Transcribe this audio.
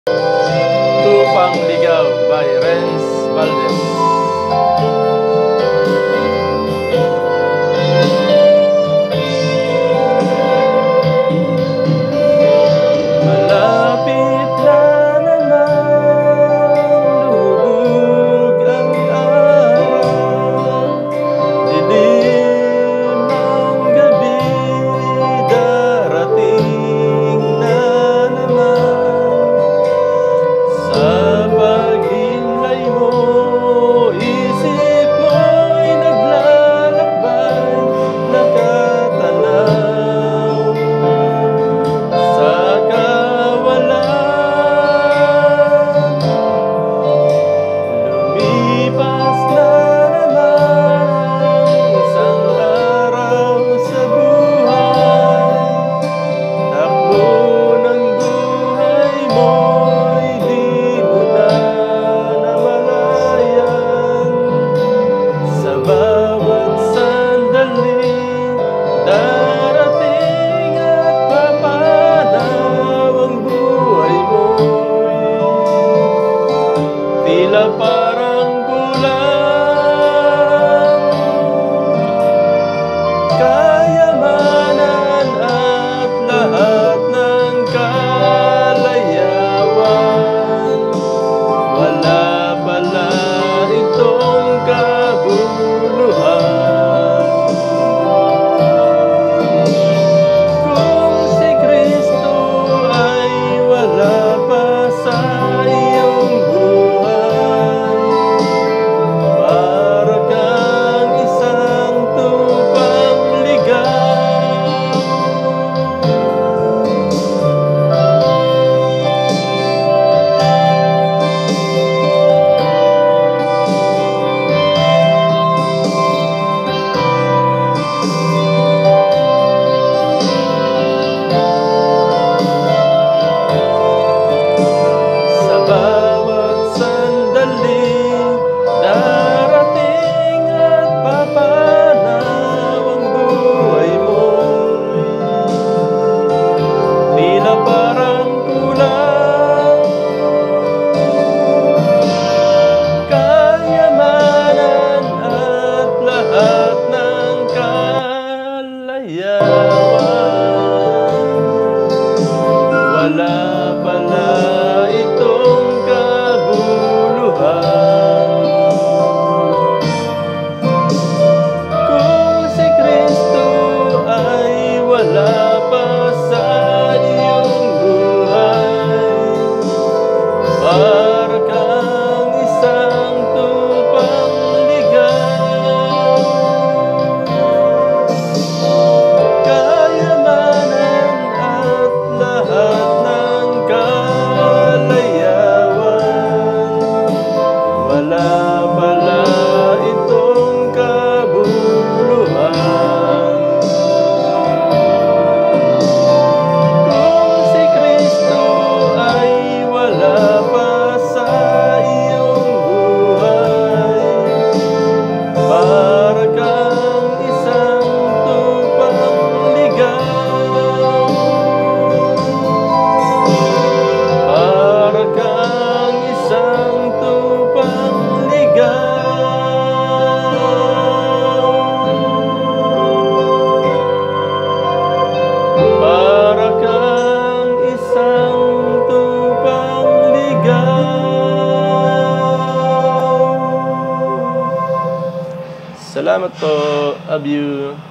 Tupang Ligaw by Renz Valdez. Malapit na naman lubog ang araw, dilim ng gabi, darating na naman. Sa paghinlay mo, isip mo'y naglalakbay, nakatanaw sa kawalan. Lumipas na naman ang isang araw sa buhay. Takbo ng buhay mo'y di mo na namalayan. Sa bawat sandali, darating at papanaw ang buhay mo'y tila parang kulang. Kayamanan at lahat ng kalayawan, wala pala itong kabuluhan. Kung si Kristo ay wala pa sa iyong buhay, para kang isang tupang ligaw. Sa bawat sandali, darating at papanaw ang buhay mo'y tila parang kulang. Kayamanan at lahat ng kalayawan, wala pala itong kabuluhan. Kung si Kristo ay wala pa sa iyong buhay, para kang isang tupang ligaw. Kayamanan at lahat ng kalayawan, wala pala itong kabuluhan. Kung si Kristo ay wala pa sa iyong buhay, para kang isang tupang ligaw. Para kang isang tupang ligaw. Para kang isang tupang ligaw. Salamat po. Love you.